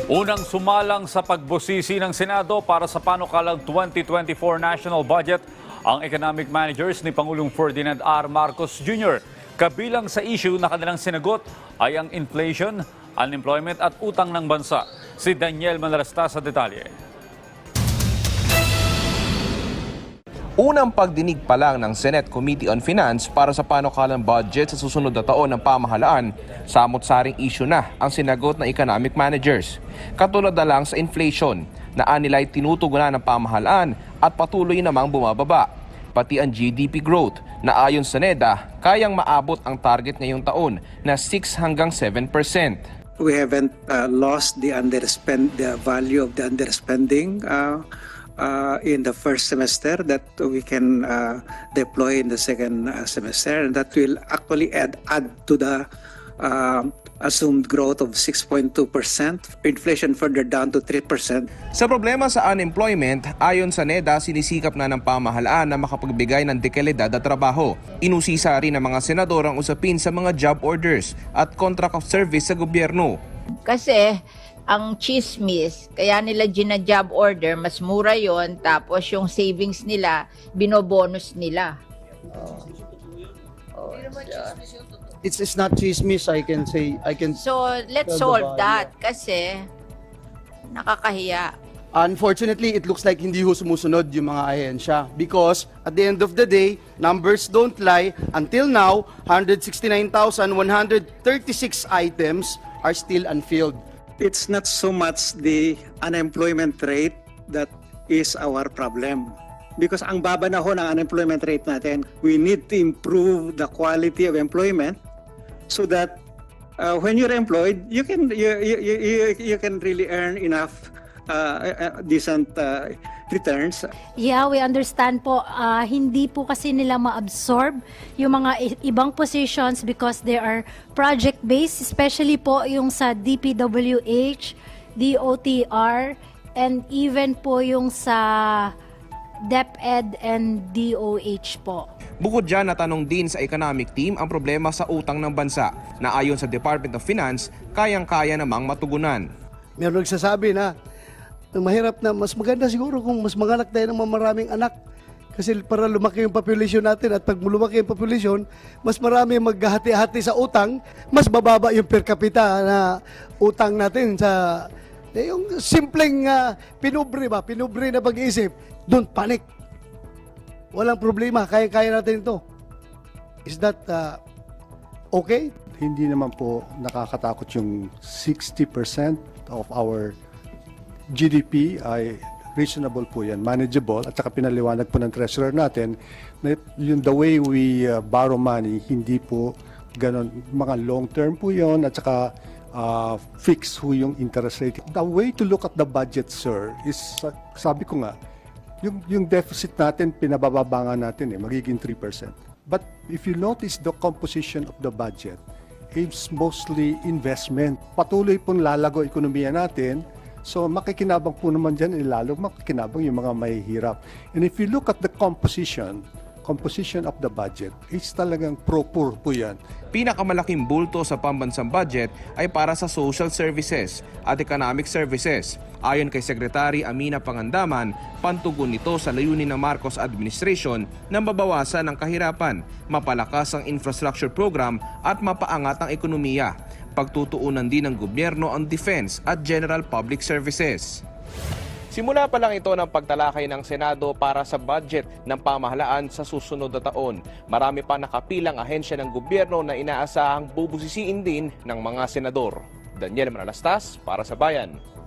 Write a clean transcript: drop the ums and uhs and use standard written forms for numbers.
Unang sumalang sa pagbusisi ng Senado para sa panukalang 2024 national budget ang economic managers ni Pangulong Ferdinand R. Marcos Jr. Kabilang sa issue na kanilang sinagot ay ang inflation, unemployment at utang ng bansa. Si Daniel Manlastas sa detalye. Unang pagdinig pa lang ng Senate Committee on Finance para sa panukalang budget sa susunod na taon ng pamahalaan, samot-saring issue na ang sinagot ng economic managers. Katulad na lang sa inflation, na anila'y tinutugunan ng pamahalaan at patuloy namang bumababa. Pati ang GDP growth na ayon sa NEDA, kayang maabot ang target ngayong taon na 6 hanggang 7%. We haven't lost the value of the underspending in the first semester that we can deploy in the second semester, and that will actually add to the assumed growth of 6.2%, inflation further down to 3%. Sa problema sa unemployment, ayon sa NEDA, sinisikap na ng pamahalaan na makapagbigay ng dekalidad at trabaho. Inusisa rin ng mga senador ang usapin sa mga job orders at contract of service sa gobyerno. Kasi ang chismis, kaya nila gina-job order, mas mura yon, tapos yung savings nila, binobonus nila. It's not chismis, I can say. So, let's solve that kasi nakakahiya. Unfortunately, it looks like hindi ho sumusunod yung mga ahensya because at the end of the day, numbers don't lie. Until now, 169,136 items are still unfilled. It's not so much the unemployment rate that is our problem. Because ang baba na ho ng unemployment rate natin, we need to improve the quality of employment so that when you're employed, you can really earn enough decent returns. Yeah, we understand po, hindi po kasi nila ma-absorb yung mga ibang positions because they are project-based, especially po yung sa DPWH, DOTR, and even po yung sa DepEd and DOH po. Bukod dyan, natanong din sa economic team ang problema sa utang ng bansa na ayon sa Department of Finance, kayang-kaya namang matugunan. Meron nagsasabi na mahirap na, mas maganda siguro kung mas manganak tayo ng maraming anak. Kasi para lumaki yung population natin at pag lumaki yung population, mas marami maghahati-hati sa utang, mas bababa yung per capita na utang natin sa yung simpleng pinubre na pag-iisip. Don't panic. Walang problema, kaya natin ito. Is that okay? Hindi naman po nakakatakot yung 60% of our GDP ay reasonable po yan, manageable, at saka pinaliwanag po ng treasurer natin na yung the way we borrow money, hindi po ganon, mga long term po yon, at saka fix ho yung interest rate. The way to look at the budget, sir, is sabi ko nga, yung deficit natin, pinabababa nga natin magiging 3%. But if you notice the composition of the budget, it's mostly investment. Patuloy pong lalago ekonomiya natin. So makikinabang po naman dyan, lalo makikinabang yung mga mahihirap. And if you look at the composition of the budget, it's talagang pro-poor po yan. Pinakamalaking bulto sa pambansang budget ay para sa social services at economic services. Ayon kay Secretary Amina Pangandaman, pantugon nito sa layunin ng Marcos administration na mabawasan ang kahirapan, mapalakas ang infrastructure program at mapaangat ang ekonomiya. Pagtutuunan din ng gobyerno ang defense at general public services. Simula pa lang ito ng pagtalakay ng Senado para sa budget ng pamahalaan sa susunod na taon. Marami pa nakapilang ahensya ng gobyerno na inaasahang bubusisiin din ng mga senador. Daniel Manlastas para sa Bayan.